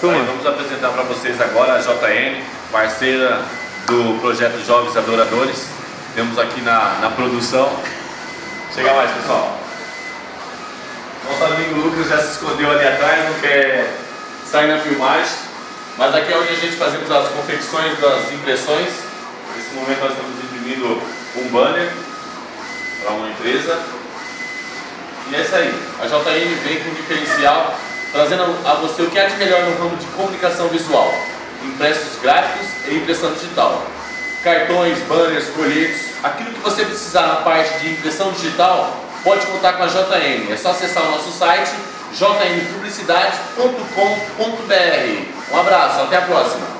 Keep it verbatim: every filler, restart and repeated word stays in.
Aí vamos apresentar para vocês agora a J N, parceira do projeto Jovens Adoradores. Temos aqui na, na produção. Chega mais, pessoal. Nosso amigo Lucas já se escondeu ali atrás, não quer sair na filmagem. Mas aqui é onde a gente fazemos as confecções das impressões. Nesse momento nós estamos imprimindo um banner para uma empresa. E é isso aí. A J N vem com um diferencial, trazendo a você o que há de melhor no ramo de comunicação visual, impressos gráficos e impressão digital. Cartões, banners, folhetos, aquilo que você precisar na parte de impressão digital, pode contar com a J N. É só acessar o nosso site j n publicidade ponto com ponto b r. Um abraço, até a próxima!